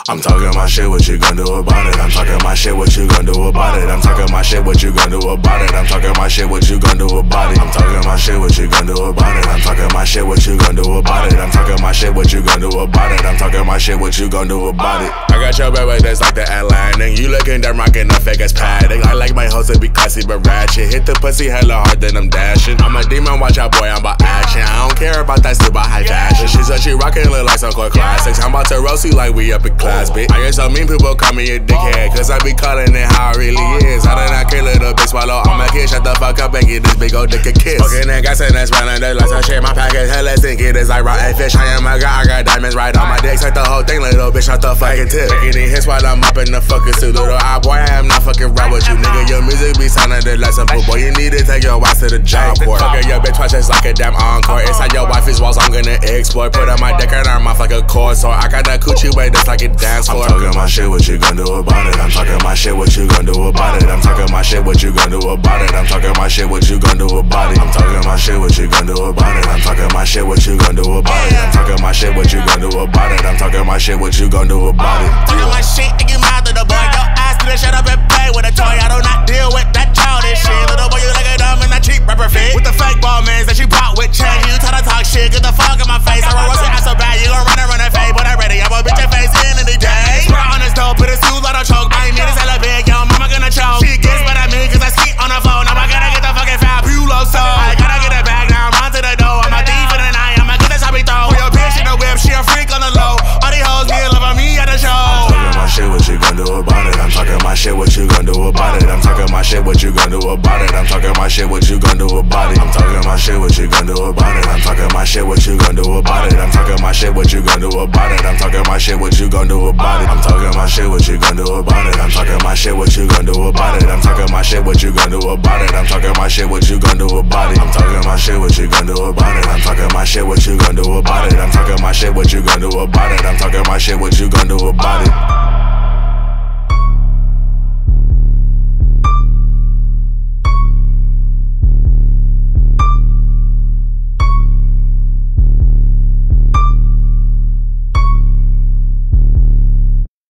I'm talking my shit, what you gon' do about it? I'm talking my shit, what you gon' do about it? I'm talking my shit, what you gon' do about it? I'm talking my shit, what you gon' do about it? I'm talking my shit, what you gon' do about it? I'm talking my shit, what you gon' do about it? I'm talking my shit, what you gon' do about it? I'm talking my shit, what you gon' do about it? I got your baby that's like the Atlantic. You looking dumb, rockin' a fake ass padding. I like my hoes to be classy but ratchet. Hit the pussy hella hard, then I'm dashing. I'm a demon, watch out, boy, I'm about action. I don't care about that stupid high fashion. She said she rockin' look like some core classics. I'm about to roast you like we up in class, bitch. I get so mean people call me a dickhead, cause I be calling it how it really is. I done not kill little bitch swallow all my kids. Shut the fuck up and get this big old dick a kiss. Fucking that gas and that's running the lights. I share my package, hella stinky. It's like rotten fish. I am a guy, I got diamonds right on my dick. Set the whole thing, little bitch, shut the fucking tip. Taking these hits while I'm up in the fucking suit. Little eye boy, I am not fucking right with you, nigga. Your music be sounding like some poop. Boy, you need to take your wife to the job port. Fucking your bitch twice just like a damn encore. Inside your wife's walls, I'm gonna exploit. Put on my dick and her mouth like a cord. So I got that coochie way just like a dance floor. I'm talking my shit, what you gon' do about it? I'm talking my shit, what you gon' do about it? I'm talking my shit, what you gon' do about it? I'm talking my shit, what you gon' do about it? I'm talking my shit, what you gon' do about it? I'm talking my shit, what you gon' do about it? I'm talking my shit, what you gon' do about it? I'm talking my shit, what you gon' do about it? Talking my shit and you mouth to the boy. Your ass to the shut up and play with a toy. I do not deal with that childish shit. Little boy, you like a dumb and that cheap rapper fit. With the fake ball mans that you bought with change. You try to talk shit, get the fuck in my face. I roll your ass so bad, you gon' run and fade. But I'm ready, I'm a bitch your face in any day. Put on this dope, put a suit, let her choke. I ain't need this hella big, yo, mama gonna choke. She gets mad at me cause I ski on the phone. Now I gotta get the fucking fat Pulo so I gotta get it back now, run to the door. I'm a thief in the night, I'ma get this hobby throw. For your bitch in the whip, she a freak on the low. All these hoes be in love with me at the show. I'm talking my shit, what you gon' do about it? I'm talking my shit, what you gon' do about it? I'm talking my shit, what you gon' do about it? I'm talking my shit, what you gon' do about it? I'm talking my shit, what you gon' do about it? I'm talking my shit, what you gon' do about it? I'm talking my shit, what you gon' do about it? I'm talking my shit, what you gon' do about it? I'm talking my shit, what you gon' do about it? I'm talking my shit, what you gon' do about it? I'm talking my shit, what you gon' do about it? I'm talking my shit, what you gon' do about it? I'm talking my shit, what you gon' do about it? I'm talking my shit, what you gon' do about it? I'm talking my shit, what you gon' do about it? I'm talking my shit, what you gon' do about it?